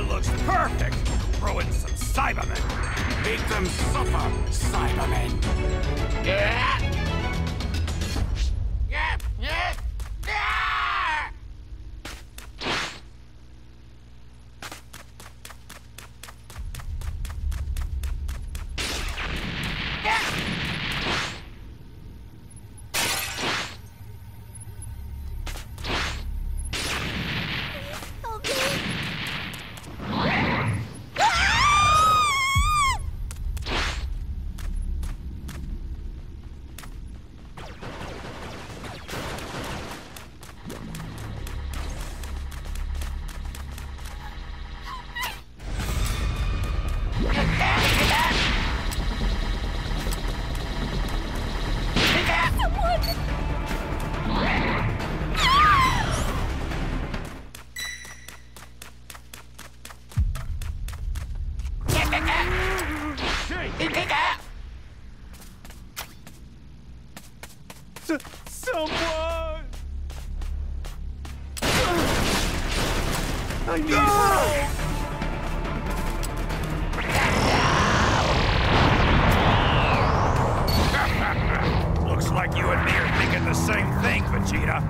hair looks perfect! Throw in some Cybermen! Make them suffer, Cybermen! Yeah! Yeah! Yeah! Yeah! Someone! I need help! Looks like you and me are thinking the same thing, Vegeta.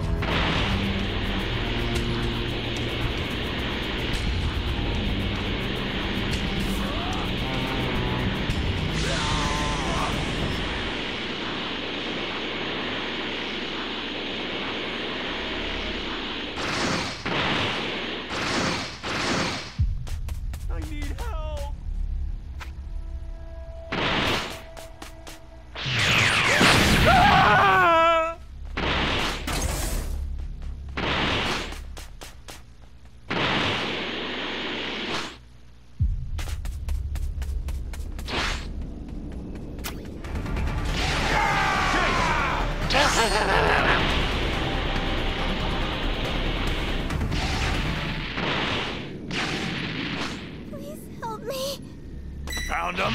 Please help me. Found him?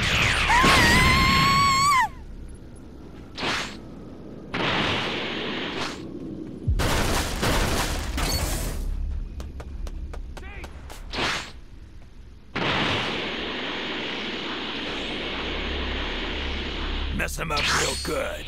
Mess him up real good.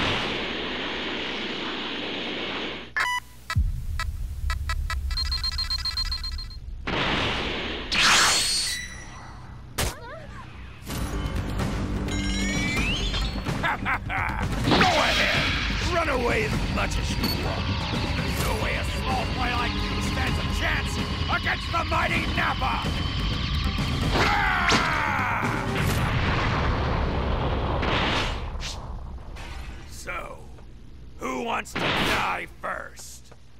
Go ahead! Run away as much as you want. There's no way a small boy like you stands a chance against the mighty Nappa! So, who wants to die first?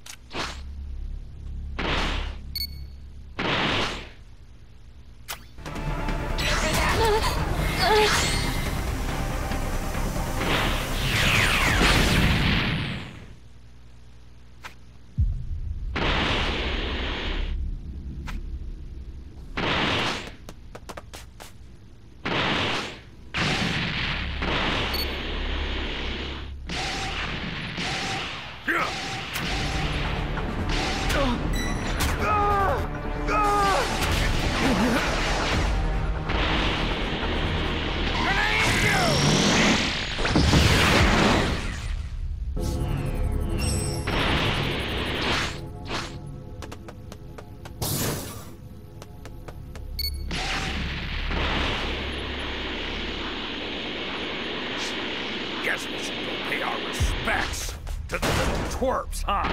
Guess we should go pay our respects to the little twerps, huh?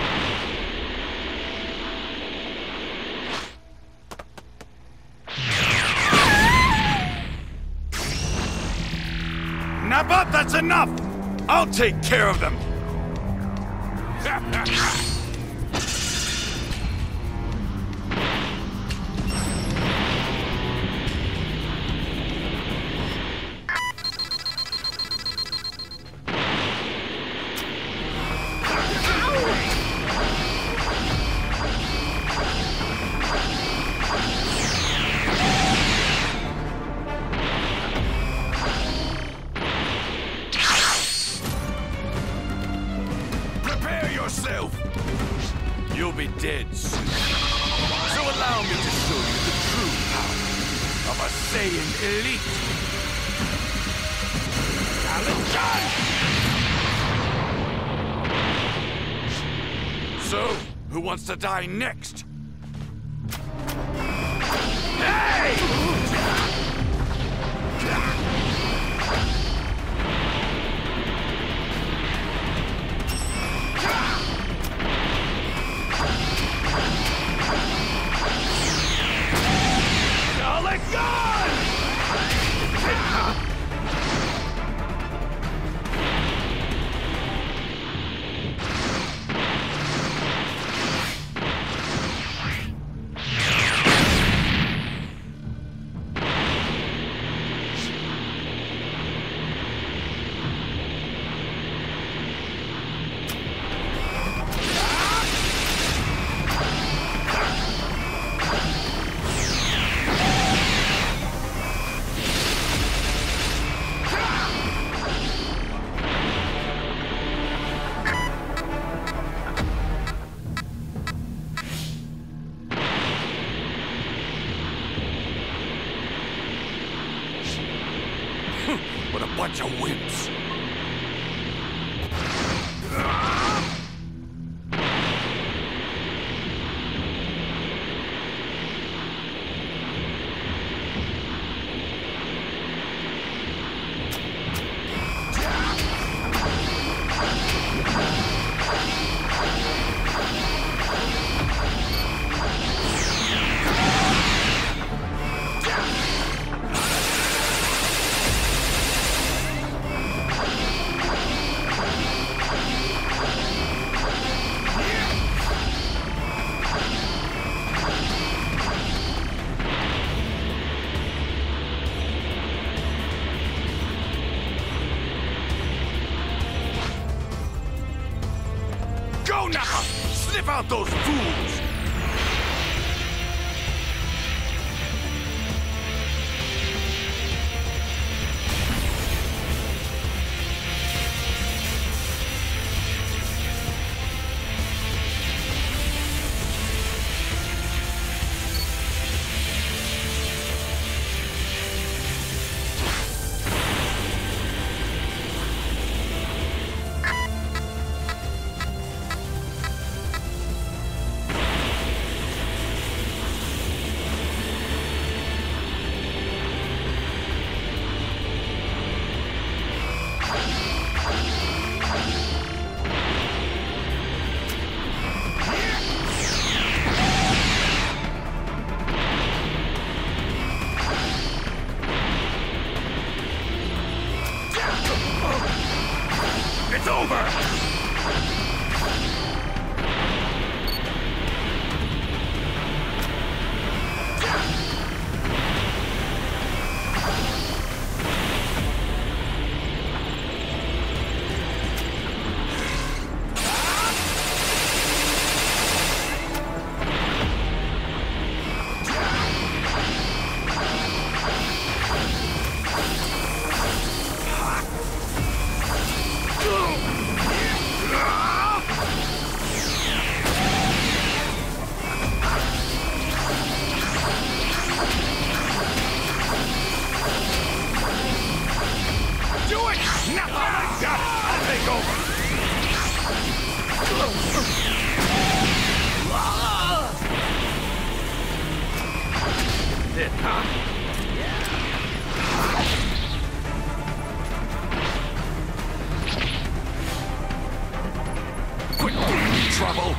Nappa, that's enough! I'll take care of them! You'll be dead soon. So allow me to show you of a Saiyan elite. Challenge! So, who wants to die next? Hey! Dalek Gun! What a bunch of wimps. Go now! Sniff out those fools! It's over! It, huh? Quit giving me trouble!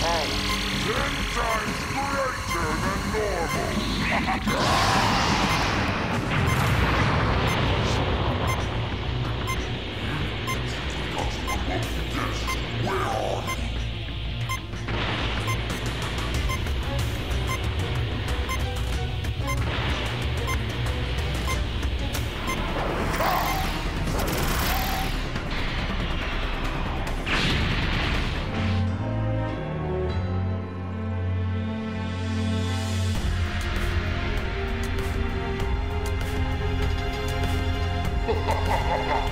power, 10 times greater than normal. Where are you? Ha ha ha ha!